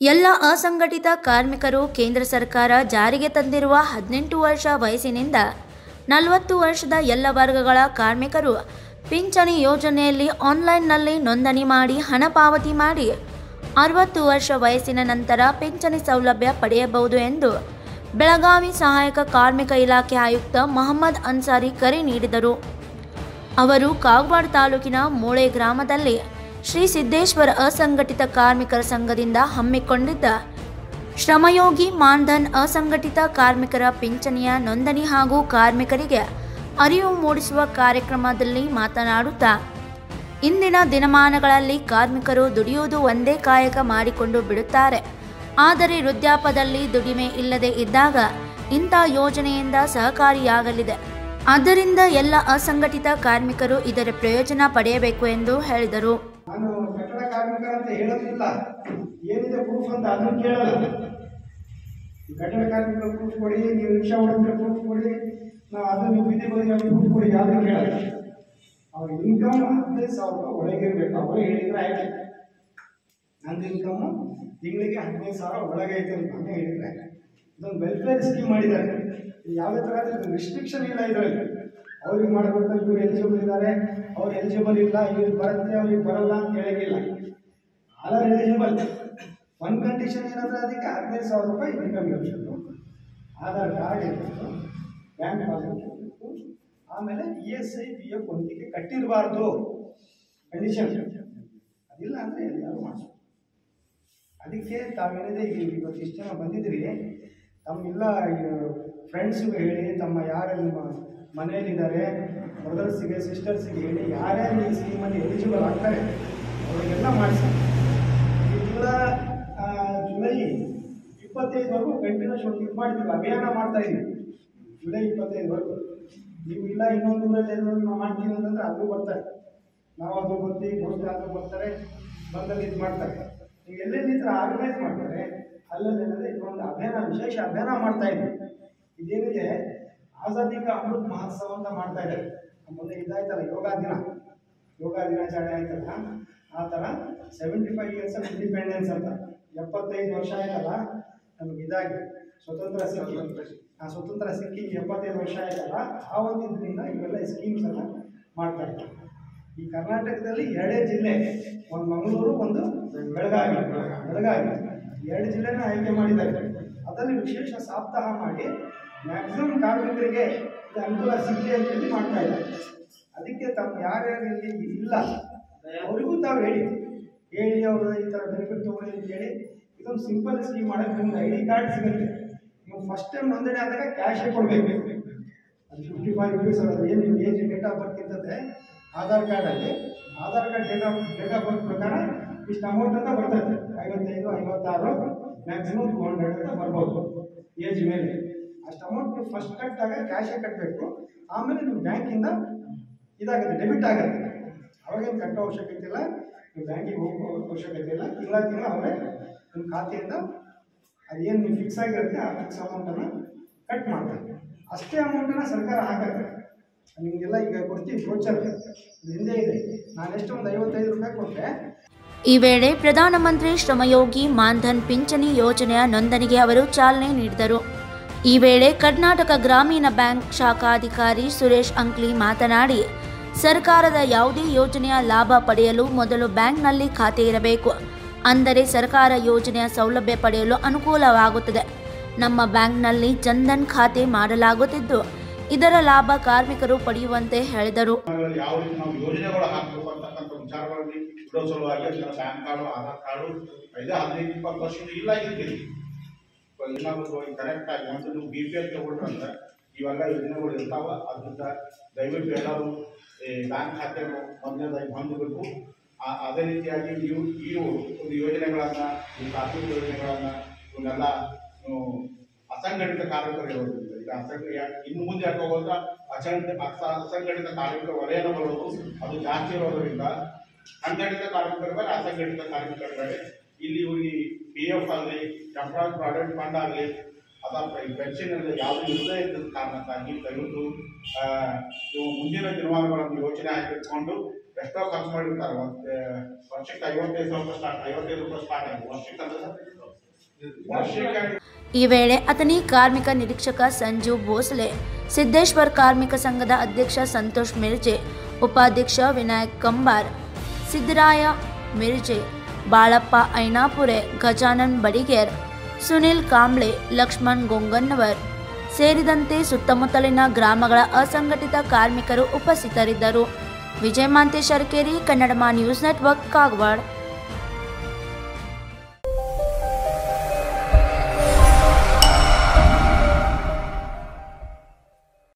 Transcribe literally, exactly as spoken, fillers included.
ಎಲ್ಲ ಅಸಂಘಟಿತ ಕಾರ್ಮಿಕರು ಕೇಂದ್ರ ಸರ್ಕಾರ ಜಾರಿಗೆ ತಂದಿರುವ ಹದಿನೆಂಟು ವರ್ಷ ವಯಸ್ಸಿನಿಂದ ನಲವತ್ತು ವರ್ಷದ ಎಲ್ಲ ವರ್ಗಗಳ ಕಾರ್ಮಿಕರು ಪಿಂಚಣಿ ಯೋಜನೆಯಲ್ಲಿ ಆನ್ಲೈನ್ನಲ್ಲಿ ನೋಂದಣಿ ಮಾಡಿ ಹಣ ಪಾವತಿ ಮಾಡಿ ಅರವತ್ತು ವರ್ಷ ವಯಸ್ಸಿನ ನಂತರ ಪಿಂಚಣಿ ಸೌಲಭ್ಯ ಪಡೆಯಬಹುದು ಎಂದು ಬೆಳಗಾವಿ ಸಹಾಯಕ ಕಾರ್ಮಿಕ ಇಲಾಖೆ ಆಯುಕ್ತ ಮೊಹಮ್ಮದ್ ಅನ್ಸಾರಿ ಕರೆ ನೀಡಿದರು. ಅವರು ಕಾಗವಾಡ ತಾಲೂಕಿನ ಮೂಳೆ ಗ್ರಾಮದಲ್ಲಿ ಶ್ರೀ ಸಿದ್ದೇಶ್ವರ ಅಸಂಘಟಿತ ಕಾರ್ಮಿಕರ ಸಂಘದಿಂದ ಹಮ್ಮಿಕೊಂಡಿದ್ದ ಶ್ರಮಯೋಗಿ ಮಾನ್ಧನ್ ಅಸಂಘಟಿತ ಕಾರ್ಮಿಕರ ಪಿಂಚಣಿಯ ನೋಂದಣಿ ಹಾಗೂ ಕಾರ್ಮಿಕರಿಗೆ ಅರಿವು ಮೂಡಿಸುವ ಕಾರ್ಯಕ್ರಮದಲ್ಲಿ ಮಾತನಾಡುತ್ತಾ, ಇಂದಿನ ದಿನಮಾನಗಳಲ್ಲಿ ಕಾರ್ಮಿಕರು ದುಡಿಯುವುದು ಒಂದೇ ಕಾಯಕ ಮಾಡಿಕೊಂಡು ಬಿಡುತ್ತಾರೆ. ಆದರೆ ವೃದ್ಧಾಪ್ಯದಲ್ಲಿ ದುಡಿಮೆ ಇಲ್ಲದೆ ಇದ್ದಾಗ ಇಂಥ ಯೋಜನೆಯಿಂದ ಸಹಕಾರಿಯಾಗಲಿದೆ. ಆದ್ದರಿಂದ ಎಲ್ಲ ಅಸಂಘಟಿತ ಕಾರ್ಮಿಕರು ಇದರ ಪ್ರಯೋಜನ ಪಡೆಯಬೇಕು ಎಂದು ಹೇಳಿದರು. ನಾನು ಕಟ್ಟಡ ಕಾರ್ಮಿಕರ ಅಂತ ಹೇಳೋದಿಲ್ಲ, ಏನಿದೆ ಪ್ರೂಫ್ ಅಂತ ಅದನ್ನು ಕೇಳಲ್ಲ. ಕಟ್ಟಡ ಕಾರ್ಮಿಕರ ಪ್ರೂಫ್ ಕೊಡಿ, ನೀವು ರಿಕ್ಷಾ ಹೊಡೆದ್ರೆ ಪ್ರೂಫ್ ಕೊಡಿ, ನಾವು ಅದನ್ನು ನೀವು ಬೀದಿ ಬದಿಗೆ ಪ್ರೂಫ್ ಕೊಡಿ, ಯಾವುದನ್ನು ಕೇಳಲ್ಲ. ಅವ್ರ ಇನ್ಕಮ್ ಹದಿನೈದು ಸಾವಿರ ರೂಪಾಯಿ ಒಳಗಿರ್ಬೇಕು. ಅವರೇ ಹೇಳಿದ್ರೆ ಆಯ್ತು, ನಂದು ಇನ್ಕಮ್ ತಿಂಗಳಿಗೆ ಹದಿನೈದು ಸಾವಿರ ಒಳಗೆ ಐತೆ ಅಂತ ಅಂತ ಹೇಳಿದ್ರೆ ಇದೊಂದು ವೆಲ್ಫೇರ್ ಸ್ಕೀಮ್ ಮಾಡಿದ್ದಾರೆ. ಯಾವುದೇ ಥರದ ರಿಸ್ಟ್ರಿಕ್ಷನ್ ಇಲ್ಲ ಇದರಲ್ಲಿ. ಅವ್ರಿಗೆ ಮಾಡಬೇಕು, ಇವ್ರು ಎಲಿಜಿಬಲ್ ಇದ್ದಾರೆ, ಅವ್ರು ಎಲಿಜಿಬಲ್ ಇಲ್ಲ, ಇವ್ರಿಗೆ ಬರುತ್ತೆ, ಅವ್ರಿಗೆ ಬರಲ್ಲ ಅಂತ ಹೇಳೋಂಗಿಲ್ಲ. All are eligible. One condition ಏನಂದ್ರೆ ಅದಕ್ಕೆ ಹದಿನೈದು ಸಾವಿರ ರೂಪಾಯಿ ಇನ್ಕಮ್ ಇರಬೇಕು, ಆಧಾರ್ ಕಾರ್ಡ್ ಇರಬೇಕು, ಬ್ಯಾಂಕ್ ಪಾಸ್ಬುಕ್ ಇರಬೇಕು, ಆಮೇಲೆ E S I P F ಒಂದಿಗೆ ಕಟ್ಟಿರಬಾರ್ದು ಕಂಡೀಷನ್. ಅದಿಲ್ಲ ಅಂದರೆ ಎಲ್ಲರೂ ಮಾಡಿಸ್ಬೇಕು. ಅದಕ್ಕೆ ತಾವೇನಿದೆ ಈಗ ಇವತ್ತು ಇಷ್ಟು ಜನ ಬಂದಿದ್ರಿ, ತಮ್ಮೆಲ್ಲ ಫ್ರೆಂಡ್ಸಿಗೆ ಹೇಳಿ, ತಮ್ಮ ಯಾರು ನಿಮ್ಮ ಮನೆಯಲ್ಲಿದ್ದಾರೆ ಬ್ರದರ್ಸಿಗೆ ಸಿಸ್ಟರ್ಸಿಗೆ ಹೇಳಿ, ಯಾರ್ಯಾರು ಈ ಸ್ಕೀಮಲ್ಲಿ ಎಲಿಜಿಬಲ್ ಆಗ್ತಾರೆ ಅವರಿಗೆಲ್ಲ ಮಾಡಿಸಿ. ಈ ತಿಂಗಳ ಜುಲೈ ಇಪ್ಪತ್ತೈದವರೆಗೂ ಕಂಟಿನ್ಯೂಸ್ ಒಂದು ಇದು ಮಾಡ್ತೀವಿ, ಅಭಿಯಾನ ಮಾಡ್ತಾ ಇದ್ದೀವಿ. ಜುಲೈ ಇಪ್ಪತ್ತೈದವರೆಗೂ ನೀವು ಇಲ್ಲ ಇನ್ನೊಂದು ಊರಲ್ಲಿ ಎಲ್ಲರೂ ನಾವು ಮಾಡ್ತೀವಿ ಅಂತಂದರೆ ಅದು ಬರ್ತಾರೆ, ನಾವು ಅದು ಬರ್ತೀವಿ, ಗೋಷ್ಠಿ ಅದು ಬರ್ತಾರೆ, ಬಂದಲ್ಲಿ ಇದು ಮಾಡ್ತಾರೆ. ನೀವು ಎಲ್ಲೆಲ್ಲಿ ಈ ಥರ ಆರ್ಗನೈಸ್ ಮಾಡ್ತಾರೆ ಅಲ್ಲದೇನಂದರೆ ಇದೊಂದು ಅಭಿಯಾನ, ವಿಶೇಷ ಅಭಿಯಾನ ಮಾಡ್ತಾ ಇದ್ದೀವಿ. ಇದೇನಿದೆ ಆಜಾದಿ ಕಾ ಅಮೃತ್ ಮಹೋತ್ಸವ ಅಂತ ಮಾಡ್ತಾ ಇದ್ದಾರೆ. ಮೊನ್ನೆ ಇದಾಯ್ತಲ್ಲ ಯೋಗ ದಿನ, ಯೋಗ ದಿನಾಚರಣೆ ಆಯ್ತಲ್ಲ, ಆ ಥರ seventy five years of independence ಅಂತ ಎಪ್ಪತ್ತೈದು ವರ್ಷ ಆಯ್ತಲ್ಲ ನಮ್ಗೆ ಇದಾಗಿ ಸ್ವತಂತ್ರ ಸಿಕ್ಕಿ, ಆ ಸ್ವತಂತ್ರ ಸಿಕ್ಕಿ ಎಪ್ಪತ್ತೈದು ವರ್ಷ ಆಯ್ತಲ್ಲ, ಆ ಒಂದು ಇದರಿಂದ ಇವೆಲ್ಲ ಸ್ಕೀಮ್ಸ್ ಎಲ್ಲ ಮಾಡ್ತಾ ಇದ್ದಾರೆ. ಈ ಕರ್ನಾಟಕದಲ್ಲಿ ಎರಡೇ ಜಿಲ್ಲೆ, ಒಂದು ಮಂಗಳೂರು, ಒಂದು ಬೆಳಗಾವಿ. ಬೆಳಗಾವಿ ಎರಡು ಜಿಲ್ಲೆನ ಆಯ್ಕೆ ಮಾಡಿದ್ದಾರೆ. ಅದರಲ್ಲಿ ವಿಶೇಷ ಸಪ್ತಾಹ ಮಾಡಿ ಮ್ಯಾಕ್ಸಿಮಮ್ ಕಾರ್ಮಿಕರಿಗೆ ಇದು ಅನುಕೂಲ ಸಿಗಲಿ ಅಂತೇಳಿ ಮಾಡ್ತಾ ಇದ್ದಾರೆ. ಅದಕ್ಕೆ ತಮ್ಮ ಯಾರ್ಯಾರಲ್ಲಿ ಇಲ್ಲ ಅವರಿಗೂ ತಾವು ಹೇಳಿ ಹೇಳಿ ಅವರು ಈ ಥರ ಬೆನಿಫಿಟ್ ತೊಗೊಳ್ಳಿ ಅಂತ ಹೇಳಿ. ಇದೊಂದು ಸಿಂಪಲ್ ಸ್ಕೀಮ್ ಮಾಡೋಕ್ಕೆ ನಿಮ್ಗೆ ಐ ಡಿ ಕಾರ್ಡ್ ಸಿಗುತ್ತೆ. ನೀವು ಫಸ್ಟ್ ಟೈಮ್ ನೋಂದಣಿ ಆದಾಗ ಕ್ಯಾಶೇ ಕೊಡಬೇಕು. ಅದು ಫಿಫ್ಟಿ ಫೈವ್ ರುಪೀಸ್ ಅದು ಏನು ನಿಮ್ಮ ಏಜ್ ಡೇಟ್ ಆಫ್ ಬರ್ತ್ ಇರ್ತದೆ ಆಧಾರ್ ಕಾರ್ಡಲ್ಲಿ, Aadhaar card date of date of birth ಪ್ರಕಾರ ಇಷ್ಟು ಅಮೌಂಟ್ ಅಂತ ಬರ್ತದೆ. ಐವತ್ತೈದು ಐವತ್ತಾರು ಮ್ಯಾಕ್ಸಿಮಮ್ ಟೂ ಹಂಡ್ರೆಡ್ ಅಂತ ಬರ್ಬೋದು ಏಜ್ ಮೇಲೆ. ಅಷ್ಟು ಅಮೌಂಟ್ ನೀವು ಫಸ್ಟ್ ಕಟ್ಟಾಗ ಕ್ಯಾಶೇ ಕಟ್ಟಬೇಕು. ಆಮೇಲೆ ನೀವು ಬ್ಯಾಂಕಿಂದ ಇದಾಗುತ್ತೆ, ಡೆಬಿಟ್ ಆಗುತ್ತೆ. ಅವಾಗೇನು ಕಟ್ಟೋ ಅವಶ್ಯಕತೆ ಇಲ್ಲ, ನೀವು ಬ್ಯಾಂಕಿಗೆ ಹೋಗೋ ಅವಶ್ಯಕತೆ ಇಲ್ಲ. ತಿಂಗಳ ತಿಂಗಳ ಅವರೇ ನಿಮ್ಮ ಖಾತೆಯಿಂದ ಅದೇನು ನೀವು ಫಿಕ್ಸ್ ಆಗಿರುತ್ತೆ ಆ ಫಿಕ್ಸ್ ಅಮೌಂಟನ್ನು ಕಟ್ ಮಾಡ್ತಾರೆ. ಅಷ್ಟೇ ಅಮೌಂಟನ್ನು ಸರ್ಕಾರ ಹಾಕತ್ತೆ. ನಿಮಗೆಲ್ಲ ಈಗ ಕೊಡ್ತೀವಿ ಬ್ರೋಚರ್, ಹಿಂದೆ ಇದೆ. ನಾನೆಷ್ಟು ಒಂದು ಐವತ್ತೈದು ರೂಪಾಯಿ ಕೊಟ್ಟರೆ. ಈ ವೇಳೆ ಪ್ರಧಾನಮಂತ್ರಿ ಶ್ರಮಯೋಗಿ ಮಾನ್ಧನ್ ಪಿಂಚಣಿ ಯೋಜನೆಯ ನೋಂದಣಿಗೆ ಅವರು ಚಾಲನೆ ನೀಡಿದರು. ಈ ವೇಳೆ ಕರ್ನಾಟಕ ಗ್ರಾಮೀಣ ಬ್ಯಾಂಕ್ ಶಾಖಾಧಿಕಾರಿ ಸುರೇಶ್ ಅಂಕ್ಲಿ ಮಾತನಾಡಿ, ಸರ್ಕಾರದ ಯಾವುದೇ ಯೋಜನೆಯ ಲಾಭ ಪಡೆಯಲು ಮೊದಲು ಬ್ಯಾಂಕ್ನಲ್ಲಿ ಖಾತೆ ಇರಬೇಕು. ಅಂದರೆ ಸರ್ಕಾರ ಯೋಜನೆಯ ಸೌಲಭ್ಯ ಪಡೆಯಲು ಅನುಕೂಲವಾಗುತ್ತದೆ. ನಮ್ಮ ಬ್ಯಾಂಕ್ನಲ್ಲಿ ಜನ್ಧನ್ ಖಾತೆ ಮಾಡಲಾಗುತ್ತಿದ್ದು ಇದರ ಲಾಭ ಕಾರ್ಮಿಕರು ಪಡೆಯುವಂತೆ ಹೇಳಿದರು. ಯಾವ ರೀತಿ ನಾವು ಯೋಜನೆಗಳು ಹಾಕಬೇಕು ಅಂತಕ್ಕಂಥ ವಿಚಾರಗಳಲ್ಲಿ ಇಡೋ ಸಲುವಾಗಿ ಬ್ಯಾಂಕ್ ಕಾರ್ಡು, ಆಧಾರ್ ಕಾರ್ಡು ಐದು ಹದಿನೈದು ಇಪ್ಪತ್ತು ವರ್ಷದಿಂದ ಇಲ್ಲ ಇರ್ತೀವಿ. ಇನ್ನೊಂದು ಕರೆಕ್ಟ್ ಆಗಿ ಒಂದು ನೀವು ಬಿ ಪಿ ಎಲ್ ತಗೊಂಡ್ರೆ ಅಂದ್ರೆ ಇವೆಲ್ಲ ಯೋಜನೆಗಳು ಇರ್ತಾವ. ಅದರಿಂದ ದಯವಿಟ್ಟು ಎಲ್ಲರೂ ಬ್ಯಾಂಕ್ ಖಾತೆ ಮೊದಲನೇದಾಗಿ ಹೊಂದಬೇಕು. ಅದೇ ರೀತಿಯಾಗಿ ನೀವು ಈ ಒಂದು ಯೋಜನೆಗಳನ್ನು, ಈ ಕಾರ್ಮಿಕ ಯೋಜನೆಗಳನ್ನು ಇವನ್ನೆಲ್ಲ ಅಸಂಘಟಿತ ಕಾರ್ಮಿಕರು ಇರೋದ್ರಿಂದ ಈಗ ಅಸಂಘ ಇನ್ನು ಮುಂದೆ ಯಾಕೆ ಹೋಗೋದ್ರೆ ಅಸಂಘಟಿತ ಅಸಂಘಟಿತ ಕಾರ್ಮಿಕರ ವಲಯನ ಬರೋದು ಅದು ಜಾಸ್ತಿ ಇರೋದ್ರಿಂದ ಸಂಘಟಿತ ಕಾರ್ಮಿಕರ ಮೇಲೆ ಅಸಂಘಟಿತ ಕಾರ್ಮಿಕರ ಮೇಲೆ ಇಲ್ಲಿ ಇವರಿಗೆ ಪಿ ಎಫ್ ಆಗಲಿ, ಎಂಪ್ಲಾಯ್ ಪ್ರಾವಿಡೆಂಟ್ ಫಂಡ್ ಆಗಲಿ, ಅದ ಪೆನ್ಷನ್ ಯಾವುದು ಇಲ್ಲದೇ ಇದ್ದ ಕಾರಣಕ್ಕಾಗಿ ದಯವಿಟ್ಟು ನೀವು ಮುಂದಿನ ದಿನಮಾನಗಳನ್ನು ಯೋಚನೆ ಹಾಕಿಕೊಂಡು ಎಷ್ಟೋ ಖರ್ಚು ಮಾಡಿರ್ತಾರೆ. ಒಂದು ವರ್ಷಕ್ಕೆ ಐವತ್ತೈದು ಸಾವಿರ ಸ್ಟಾರ್ಟ್ ಐವತ್ತೈದು ರೂಪಾಯಿ ಸ್ಟಾರ್ಟ್ ಆಗಿದೆ ವರ್ಷಕ್ಕೆ ಅಂದ್ರೆ ವರ್ಷಕ್ಕೆ. ಈ ವೇಳೆ ಅಥಣಿ ಕಾರ್ಮಿಕ ನಿರೀಕ್ಷಕ ಸಂಜು ಭೋಸಲೆ, ಸಿದ್ದೇಶ್ವರ್ ಕಾರ್ಮಿಕ ಸಂಘದ ಅಧ್ಯಕ್ಷ ಸಂತೋಷ್ ಮಿರ್ಜೆ, ಉಪಾಧ್ಯಕ್ಷ ವಿನಾಯಕ್ ಕಂಬಾರ್, ಸಿದ್ದರಾಯ ಮಿರ್ಜೆ, ಬಾಳಪ್ಪ ಐನಾಪುರೆ, ಗಜಾನನ್ ಬಡಿಗೇರ್, ಸುನಿಲ್ ಕಾಂಬ್ಳೆ, ಲಕ್ಷ್ಮಣ್ ಗೊಂಗನ್ನವರ್ ಸೇರಿದಂತೆ ಸುತ್ತಮುತ್ತಲಿನ ಗ್ರಾಮಗಳ ಅಸಂಘಟಿತ ಕಾರ್ಮಿಕರು ಉಪಸ್ಥಿತರಿದ್ದರು. Vijay Mantesh Arakeri, Kannadama news network, Kagwad.